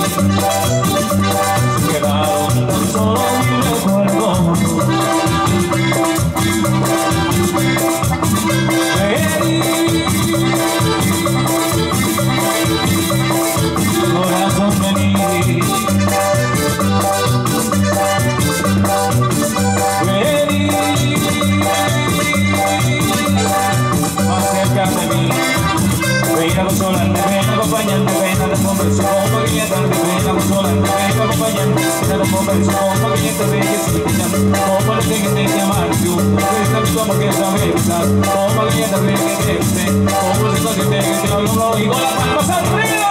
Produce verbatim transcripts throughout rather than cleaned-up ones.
quedaron tan solo mis recuerdos. Corazón feliz, acércate a mí, ven a consolarte, ven a acompañarte, ven a la conversación, para que ya tarde, ven a consolarte, ven a acompañarte, ven a la conversación, para que ya tarde, que sí te llamo, como le tengo que llamar, yo, porque está mi como que saber, como le ya tarde, que te esté, como le tengo que te que te hablo, y con las palmas arriba.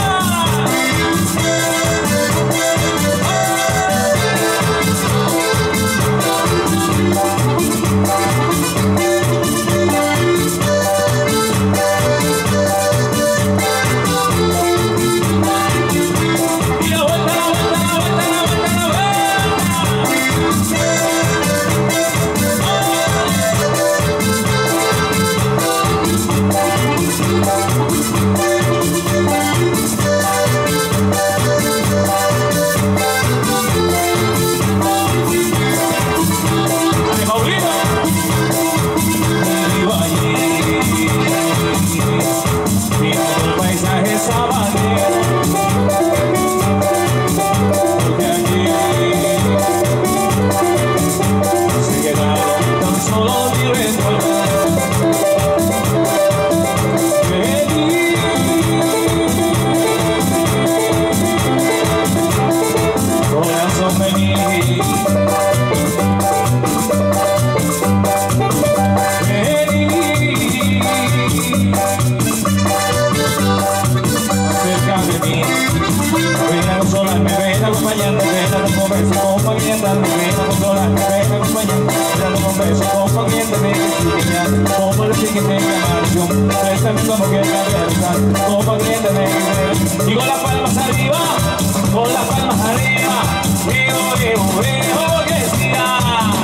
Y con las palmas arriba, con las palmas arriba, digo, digo, digo que siga,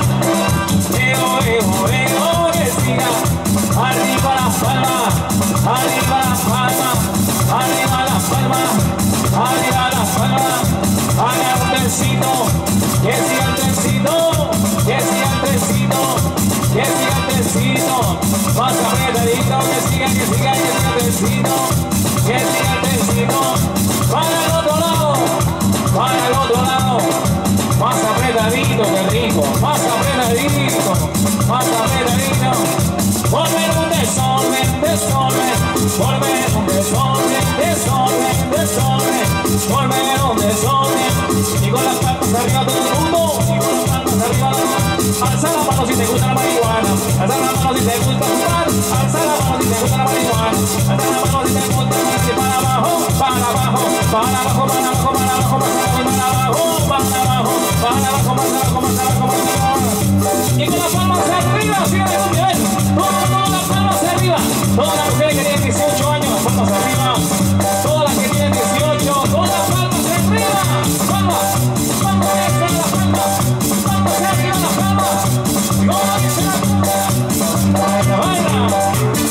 digo, digo, digo que siga, arriba las palmas, arriba las palmas, arriba las palmas, arriba las palmas, haga un trencito, que siga el trencito, que siga el trencito, que siga el trencito, más apretadito, que siga, que siga, que siga el trencito, que siga el trencito, para el otro lado, para el otro lado, más apretadito, que rico, más apretadito, más apretadito, volver un desorden, desorden, volver un desorden, desorden, desorden, volver un desorden, y con las palmas arriba todo el mundo, y con las palmas arriba, alza la mano si te gusta la marihuana, alza la mano si te gusta fumar, alza la mano si te gusta la marihuana, alza la mano si te gusta para abajo, para abajo, para abajo, para abajo, para abajo, para abajo, para abajo, para abajo, para abajo, para abajo, para abajo, para abajo, y con las palmas arriba, sigan el nivel, todas las palmas arriba, todas las mujeres que tienen dieciocho años, las palmas arriba, todas las que tienen dieciocho, todas las palmas arriba, palmas, palmas extra las palmas, palmas arriba las palmas, y como dice la cumbia, baila, baila.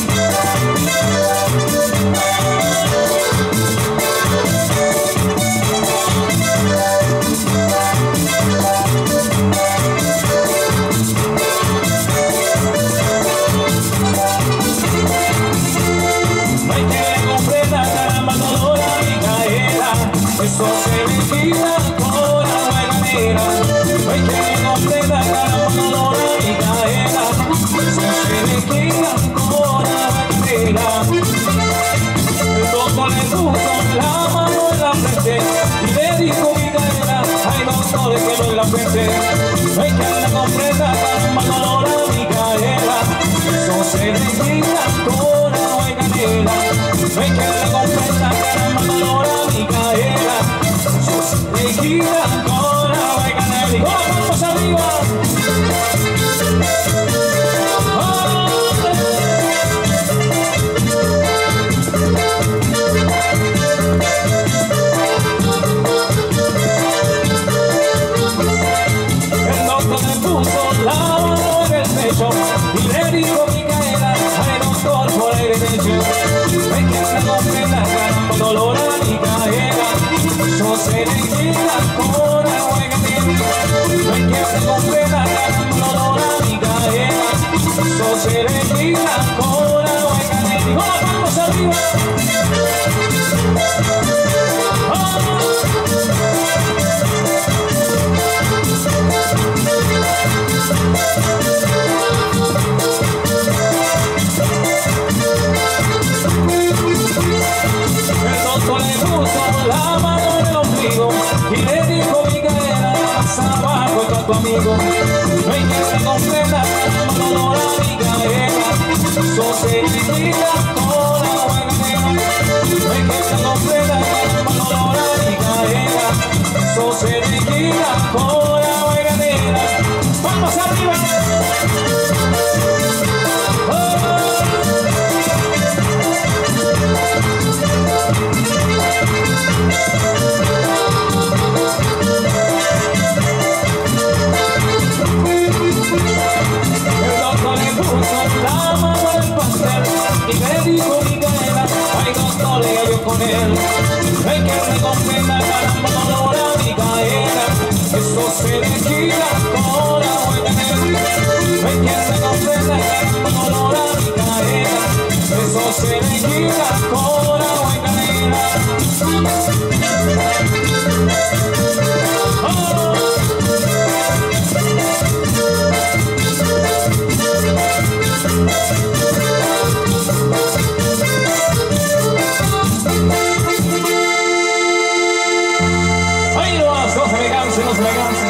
Eso se le quita con la buena manera. Hay que completa cada dolor y caera. Eso se le quita con la buena manera. El doctor le puso la mano en la frente y le dijo mi cadera, ay doctor, que no en la frente. Hay que completa cada dolor y caera. Eso se le quita con la buena manera. Hay que completa cada dolor y caera. Me gira con la vaina y con las manos arriba. El doctor me puso la mano en el pecho y le dijo Micaela, ay doctor, por el derecho. Ven que se completa con dolor a Micaela. So se le puso la mano en el ombligo y le dijo: Micaela, más abajo está tu amigo. No hay que se comprenda, no la Micaela, eso se liquida con la buena. No hay que se comprenda, no la Micaela, eso se liquida con la buena. ¡Vamos arriba! La mano del pastel y me dijo: Micaela, ay, doctor, le yo con él. Hay que se comprenda, caramba, no la Micaela, eso se le quita con la buena. Hay que se comprenda, caramba, no la Micaela, eso se le quita con la buena. ¡Oh! Ahí no vas, no se me canse, no se me canse.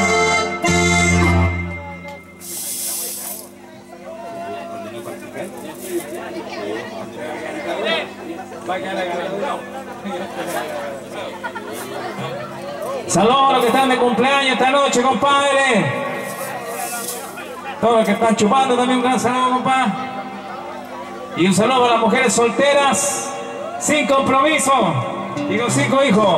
Saludos a los que están de cumpleaños esta noche, compadre. Todos los que están chupando también un gran saludo, compadre. Y un saludo a las mujeres solteras, sin compromiso y con cinco hijos.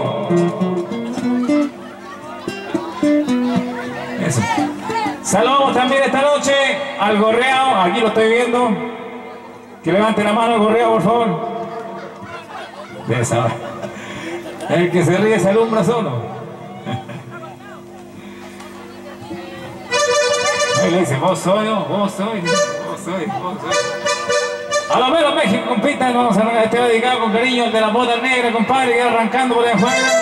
Eso. Saludamos también esta noche al gorreado, aquí lo estoy viendo. Que levante la mano al gorreado, por favor. Esa. El que se ríe se alumbra solo. Ahí le dice: vos soy, vos soy, vos soy, vos soy. A lo menos México, compita, vamos a este dedicado con cariño al de las botas negras, compadre, que va arrancando por ahí afuera.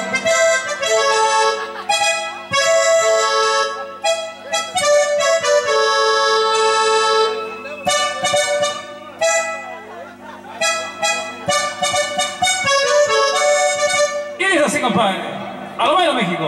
Y dice así, compadre: a lo menos México.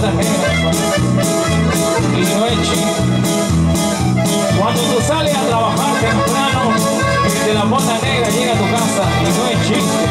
botas negras y no es chiste. Cuando tú sales a trabajar temprano y de la bota negra llega a tu casa y no es chiste.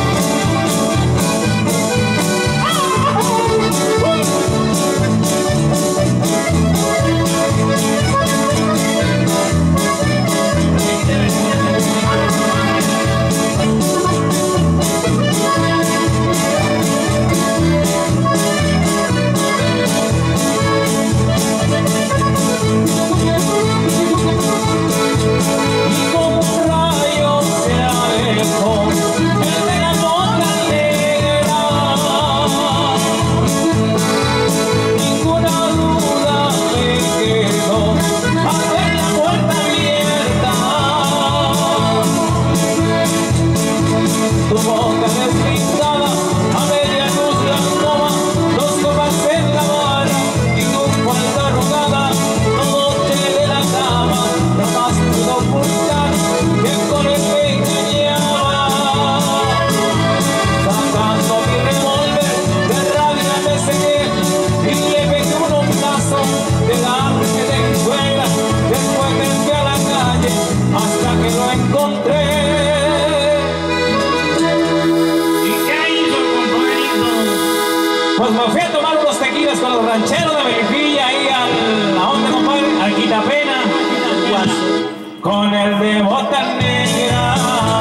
Pues me fui a tomar unos tequilas con los rancheros de Melipilla ahí al... ¿a dónde, compadre? Al Quitapena. Con el de botas negras.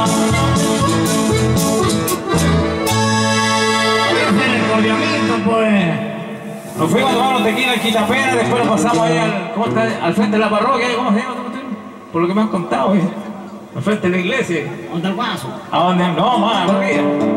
Ese es el coleamito, pues. Nos fuimos a tomar unos tequilas al Quitapena, después nos pasamos ahí al... ¿cómo está? Al frente de la parroquia, ¿cómo se llama? Por lo que me han contado, ¿eh? Al frente de la iglesia. ¿Dónde el guaso? ¿A dónde? No, más, arriba.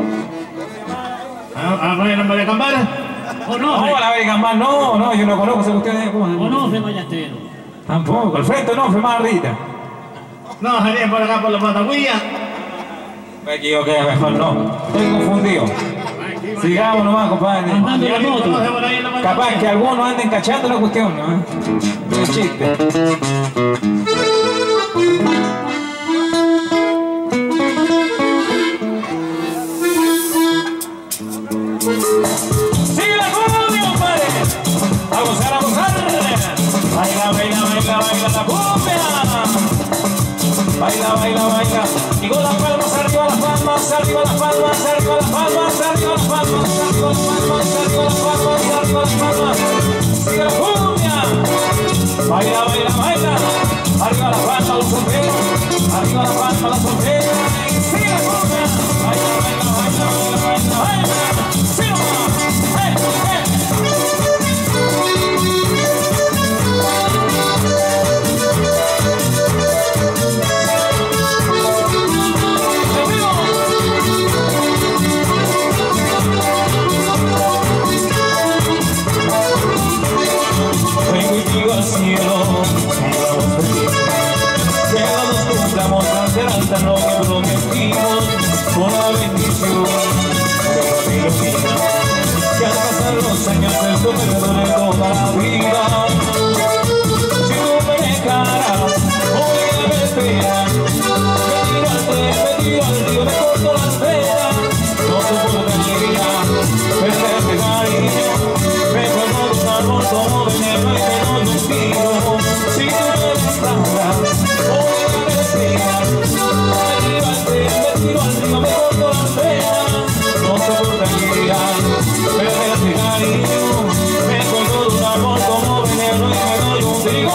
¿A María María Cambara? ¿O no? No, la María Cambara, no, no, yo no conozco esa cuestión. ¿Cómo? ¿O no, Fe Mayastero? Tampoco, al frente no, fue más arriba. No, salían por acá por la Patagüilla. Me equivoqué, mejor no. Estoy confundido. Sigamos nomás, compadre. Andando la moto. Capaz que algunos anden cachando la cuestión, ¿no? Es chiste. ¡Sigue la cumbia, compadre! ¡A gozar, a gozar! Baila, baila, baila, baila la cumbia. Baila, baila, baila. Y con las palmas, arriba las palmas, arriba las palmas, arriba las palmas, arriba las palmas, arriba las palmas, arriba las palmas, arriba las palmas. Sigue la cumbia. Baila, baila, baila. Arriba las palmas, los solteros. Arriba las palmas, los solteros. Sigue la cumbia. Baila, baila, baila, baila, baila, baila. ¡Sí, nomás! ¡Eh, eh! Al cielo, que nos cumplamos hacer alta lo que prometimos, con la bendición de mi vida, que al pasar los años esto me duele toda la vida. Si tú me dejaras, hoy a me esperas, me tiraste, me tiro al río, me corto las venas, no soportaría perderte cariño, me vuelvo de un árbol como veneno y me doy un tiro. Si tú me dejaras, hoy a me esperas, me tiraste, me tiro al río, me corto las venas, no soportaría perderte cariño, me vuelvo de un árbol como veneno y me doy un tiro.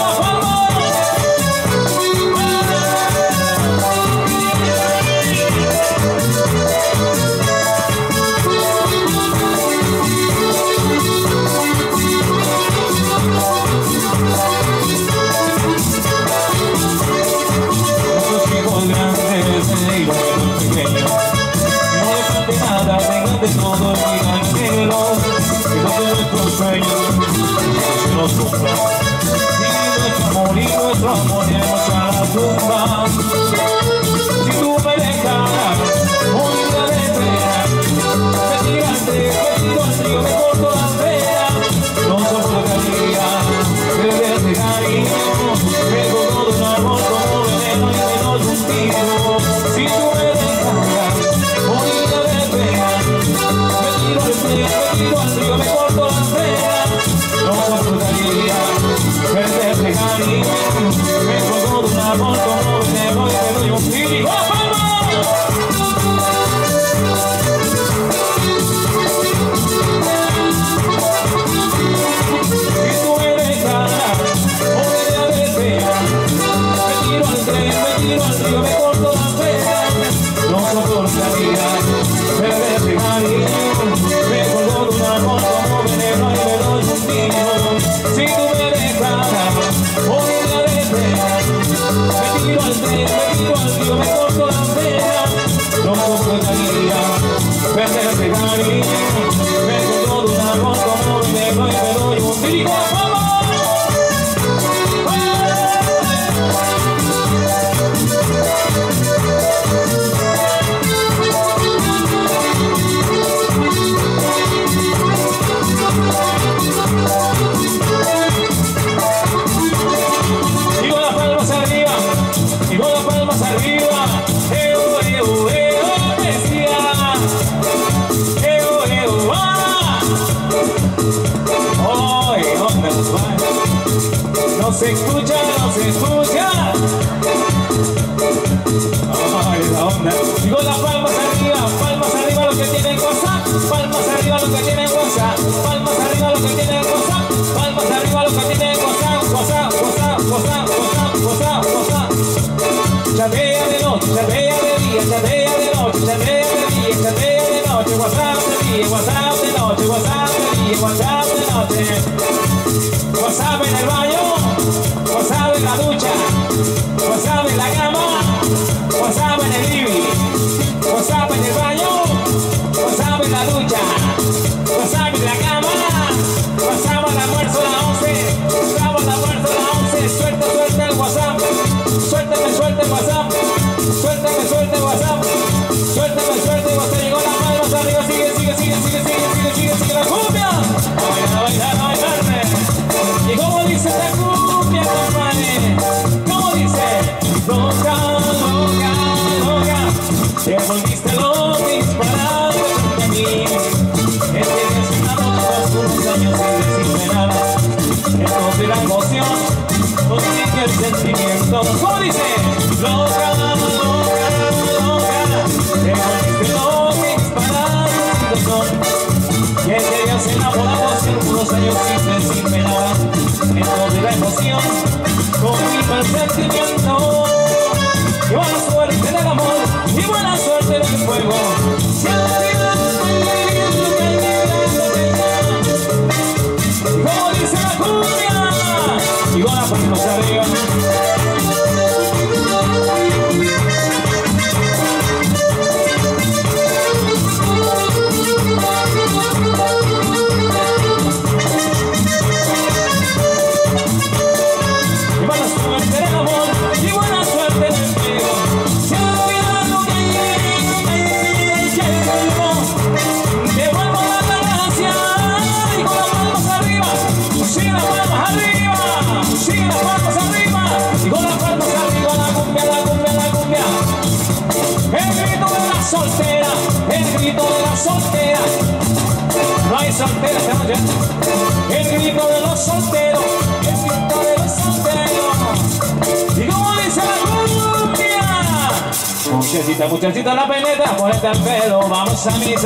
De todo mi anhelo, y de nuestros sueños, que se nos cumpla. Y nuestro amor y nuestro amor llevamos a la tumba. Si tú me dejaras, morirá de pena, me tiraste, me tiro al río, me corto las venas, no soportaría perderte cariño, me colgo de un árbol como veneno y me doy un tiro. Si tú me dejaras, morirá de pena, me tiro al río, me corto las venas, no se escucha, no se escucha. Ay, la onda. Y con las palmas arriba, palmas arriba los que tienen WhatsApp, palmas arriba los que tienen WhatsApp, palmas arriba los que tienen WhatsApp, palmas arriba los que tienen WhatsApp, WhatsApp, WhatsApp, WhatsApp, WhatsApp, WhatsApp, WhatsApp. Chatea de noche, chatea de día, chatea de noche, chatea de día, chatea de noche, WhatsApp de día, WhatsApp de noche, WhatsApp de día, WhatsApp de noche. WhatsApp en el baño, WhatsApp en la ducha, WhatsApp en la cama, WhatsApp en el living, WhatsApp en el baño, WhatsApp en la ducha, WhatsApp en la cama, WhatsApp al almuerzo a las once, WhatsApp al almuerzo a las once, suelta, suelta el WhatsApp, suéltame, suelta el WhatsApp, suéltame, suelta el WhatsApp, suéltame, suelta el WhatsApp, llegó la mano más arriba, sigue, sigue, sigue, sigue, sigue, sigue, sigue, sigue la cumbia, a bailar, a bailar, a bailarme. Y como dice la cumbia, compadre, como dice, loca, loca, loca, te volviste loca disparando frente a mí. Es que me has enamorado por unos años sin decirme nada. Entonces la emoción consigue el sentimiento. Como dice, loca, loca, loca, te volviste loca disparando sin razón. Que te habías enamorado hace algunos años sin decirme nada. Entonces la emoción conmigo el sentimiento. Y buena suerte en el amor y buena suerte en el fuego. Si al final y como dice la cumbia, y con las palmas arriba. Soltera, el grito de la soltera. No hay soltera esta noche. El grito de los solteros, el grito de los solteros. Y como dice la cumbia, muchachita, muchachita la peneta, ponete el pelo, vamos a misa.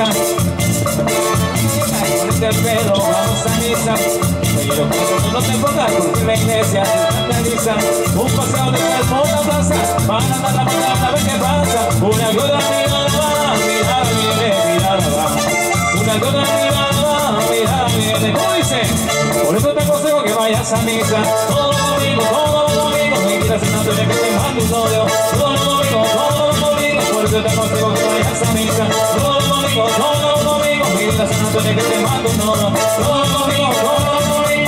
Ponete el pelo, vamos a misa. Pero que no te pongas porque la iglesia te realiza un paseo de cuerpo a la plaza para andar la palabra a ver qué pasa. Una gota mirada, mirada viene, mirada va. Una gota mirada, mirada viene. ¿Cómo dice? Por eso te aconsejo que vayas a misa todos los domingos, todos los domingos. Me quieras cenando ya que te mando un novio. Todos los domingos, todos los domingos. Por eso te aconsejo que vayas a misa todos los domingos, todos los domingos. Me quieras cenando ya que te mando un novio. Todos los domingos, todos los domingos.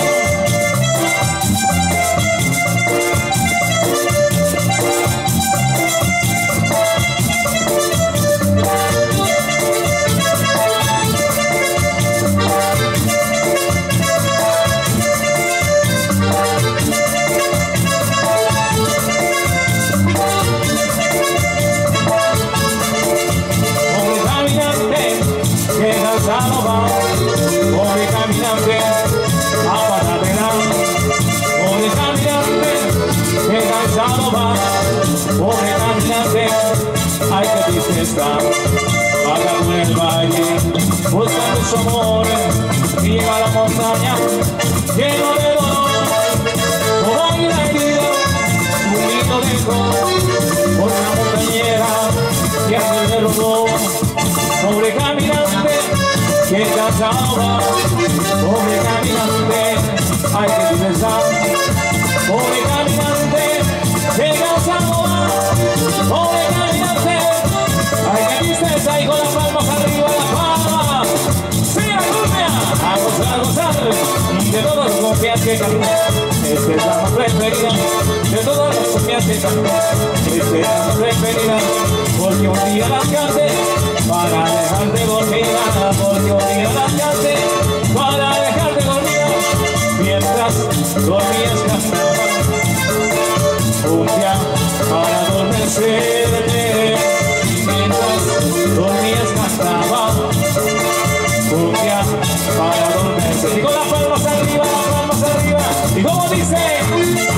Pobre caminante, apártatela. Pobre caminante, que cansado va. Pobre caminante, ay que triste está. Vaga por el valle, buscando su amor. Y llega a la montaña, lleno de dolor. Por ahí la herida, un grito dejó. Por una montañera, que hace el derrotó. Pobre caminante, que cansado va. Pobre caminante, hay que pensar. Pobre caminante, que cansado va. Pobre caminante, hay que tristeza y con las palmas arriba la palma. ¡Sí, la cumbia! A gozar, a gozar de todos los cumbias que cantan. Esta es la más preferida de todas las cumbias que cantan. Esta es la más preferida porque un día las cante para dejarte dormida, porque un día las cante para dejarte dormida. Mientras dormías cantaba cumbia para adormecerte. Mientras dormías cantaba cumbia para adormecerte. Y con las palmas arriba, las palmas arriba. Y como dice.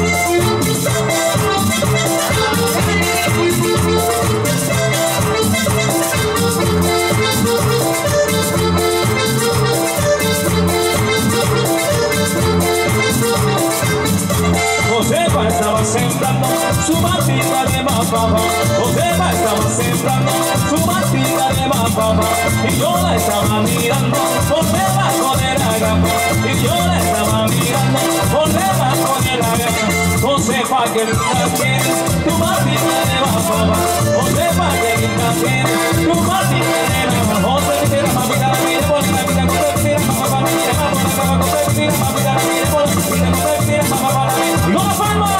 su matita de mapapa. Josefa estaba sembrando su matita de mapapa y yo la estaba mirando por debajo de la gama. Y yo la estaba mirando por debajo de la gama. Josefa, que linda tienes tu matita de mapapa. Josefa, que linda tienes tu matita de mapapa. Josefa, que linda mamita, la mire por la vida. Josefa, que linda mamá, mire por la cama. Josefa, que linda mamita, la mire por la vida. Josefa, que linda mamá, la mire. ¡Y con la palma!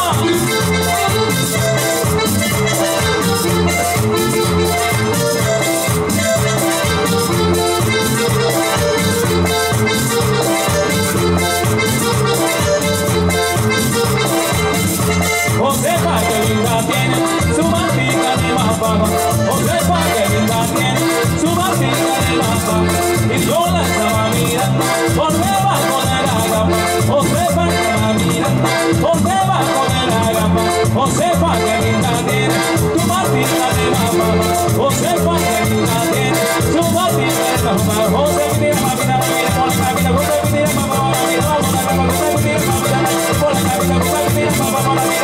Josefa, que linda tiene su matita de mapapa. Josefa, que linda tiene su matita de mapapa. Y yo la estaba mirando por debajo de la gama. Josefa, que estaba mirando por debajo de la gama. Josefa, que linda tiene tu matita de mapapa. Josefa, que linda tiene su matita de mapapa. Josefa, que linda mamita, la mira por la cabina. Josefa, que linda mamá, la mira por la cabina. Josefa, que linda mamita, la mira por la cabina. Josefa, que linda mamá, la mira.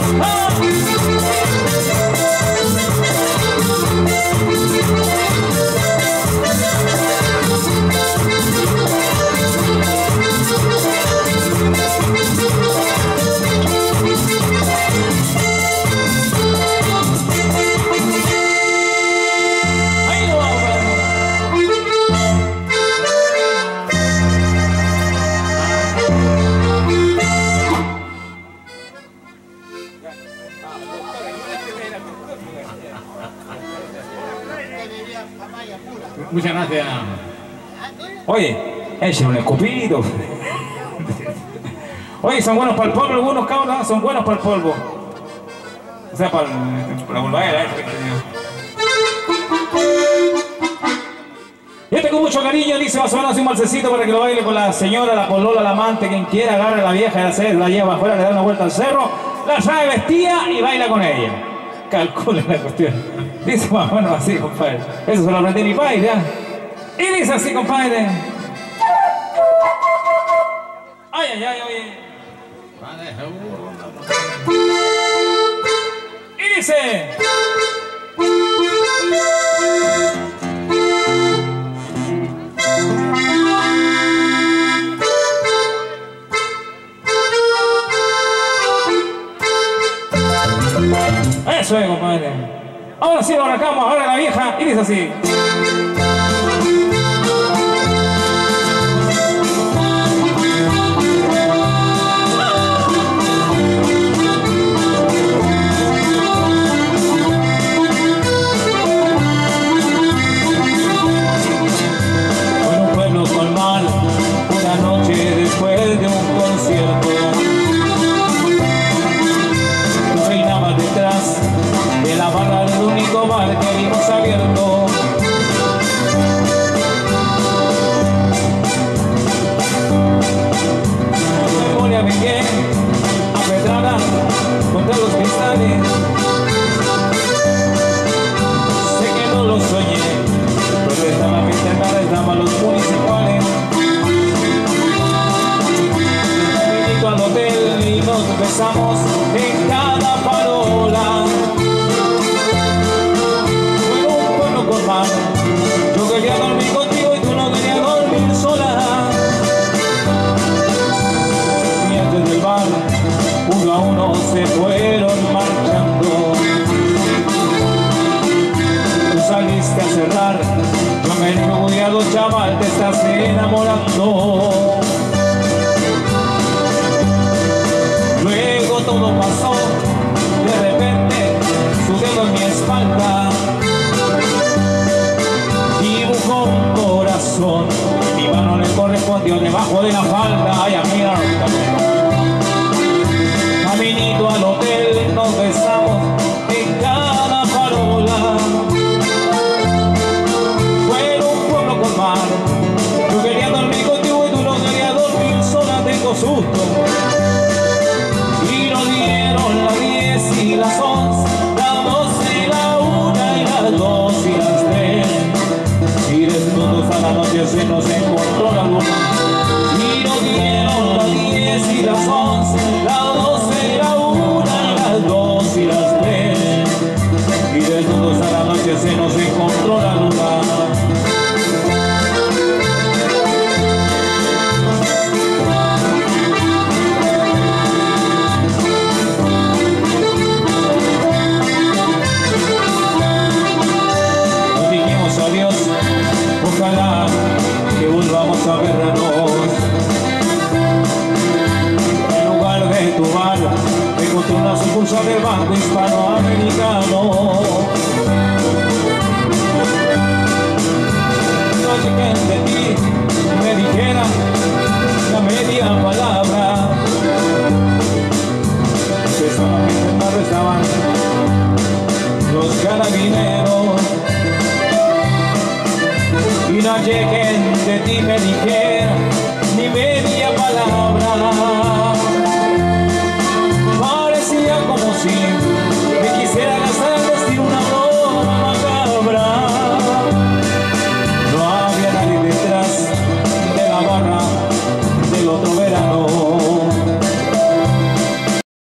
Muchas gracias. Oye, échale un escupido. Oye, son buenos para el polvo algunos cabros, son buenos para el polvo. O sea, para, para la volvadera. Y este con mucho cariño dice más o menos un balsecito para que lo baile con la señora, la polola, la amante, quien quiera, agarre a la vieja y la, se, la lleva afuera, le da una vuelta al cerro, la trae vestida y baila con ella. Calcula la cuestión. Dice más o menos así, compadre. Eso se lo aprendí mi padre, ¿ya? Y dice así, compadre. Ay, ay, ay, oye. Y dice. Eso es, compadre. Ahora sí lo arrancamos, ahora la vieja, y dice así. En un pueblo colmal, una noche después de un concierto, tú reinabas detrás de la barra del único bar que vimos abierto. Tu memoria me viene apedrada contra los cristales. Sé que no lo soñé, pero estaba mi internada, estaban los municipales. Me invito al hotel y nos besamos en cada parola. Yo quería dormir contigo y tú no querías dormir sola. Y antes del bar, uno a uno se fueron marchando. Tú saliste a cerrar, yo me digo, cuidado chaval, te estás enamorando. Luego todo pasó, de repente, su dedo en mi espalda dibujó un corazón, mi mano le correspondió debajo de la falda. Ay, amiga, caminito al hotel nos besamos en cada farola. Fue en un pueblo con mar, yo quería dormir contigo y tú no querías dormir sola, tengo susto. Y nos dieron las diez y las once, las doce, la una y las dos y las tres. Y desnudos a la noche se nos encontró la luna. Y nos dieron las diez y las once, las doce, la una, las dos y las del Banco Hispanoamericano. No llegué de ti, me dijera la media palabra, que solamente me arrestaban los carabineros. Y no llegué de ti, me dijera ni media palabra. Parecía como si